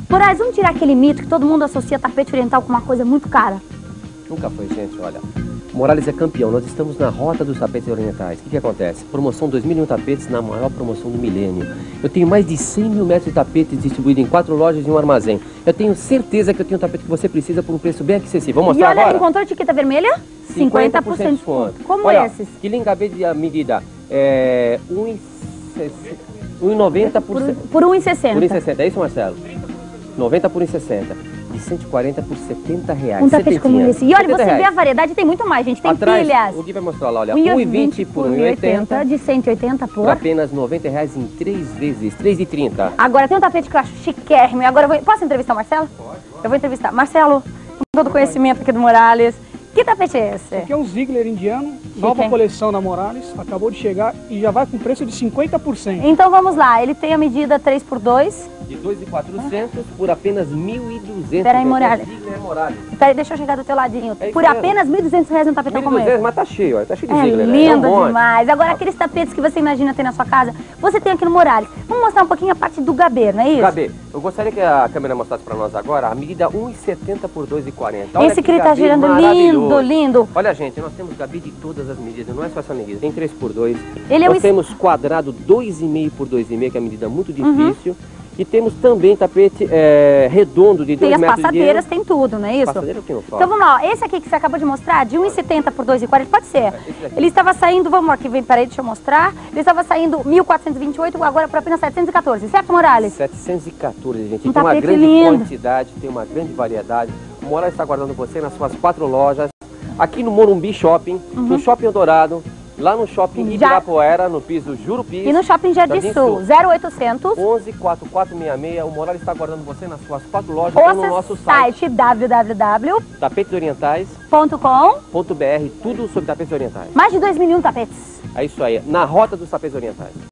Moraes, vamos tirar aquele mito que todo mundo associa tapete oriental com uma coisa muito cara. Nunca foi, gente, olha. Moraes é campeão, nós estamos na rota dos tapetes orientais. O que acontece? Promoção 2001 tapetes na maior promoção do milênio. Eu tenho mais de 100 mil metros de tapetes distribuídos em 4 lojas e um armazém. Eu tenho certeza que eu tenho o tapete que você precisa por um preço bem acessível. Vamos mostrar agora? E olha, encontrou a etiqueta vermelha? 50% de desconto. Como olha, esses? Que gabete de medida 1,90 por 1,60. Por 1,60, é isso, Marcelo? 90 por 1,60. De 140 por 70 reais. Um tapete como esse. E olha, você reais. vê a variedade, tem muito mais, gente. Tem atrás, pilhas. O Gui vai mostrar lá, olha. 1,20 por 1,80. De 180 por apenas 90 reais em 3 vezes. 3,30. Agora tem um tapete que eu acho chiquérrimo. E agora posso entrevistar o Marcelo? Pode. Eu vou entrevistar. Marcelo, com todo o conhecimento aqui do Moraes. Que tapete é esse? Aqui é um Ziegler indiano, nova coleção da Moraes, acabou de chegar e já vai com preço de 50%. Então vamos lá, ele tem a medida 3x2. De 2.400 por apenas 1.200. Peraí, Moraes. Peraí, deixa eu chegar do teu ladinho. Por apenas 1.200 reais um tapetão como esse. Mas tá cheio, ó, tá cheio de É Ziegler. lindo demais. Agora, aqueles tapetes que você imagina ter na sua casa, você tem aqui no Moraes. Vamos mostrar um pouquinho a parte do gabê, não é isso? Gabê, eu gostaria que a câmera mostrasse pra nós agora a medida 1,70 por 2,40. Esse que ele tá girando lindo, lindo. Olha, gente, nós temos gabê de todas as medidas, não é só essa medida, tem 3x2. Nós temos quadrado 2,5 por 2,5, que é a medida muito difícil. E temos também tapete redondo de 2 metros de Tem as passadeiras, tem tudo, não é isso? Passadeira que não falta. Então vamos lá, ó. Esse aqui que você acabou de mostrar, de 1,70 por 2,40, pode ser. Ele estava saindo, vamos aqui, vem, peraí, deixa eu mostrar. Ele estava saindo 1.428, agora por apenas 714, certo, Moraes? 714, gente. Um tem uma tapete grande lindo. quantidade, tem uma grande variedade. O Moraes está aguardando você nas suas 4 lojas. Aqui no Morumbi Shopping, no Shopping Eldorado, lá no Shopping Ibirapuera, no piso Jurupis. E no Shopping Jardim Sul, 0800 11 4466. O Moraes está aguardando você nas suas 4 lojas ou no nosso site www.tapetesorientais.com.br. tudo sobre tapetes orientais. Mais de 2 milhões de tapetes. É isso aí, na rota dos tapetes orientais.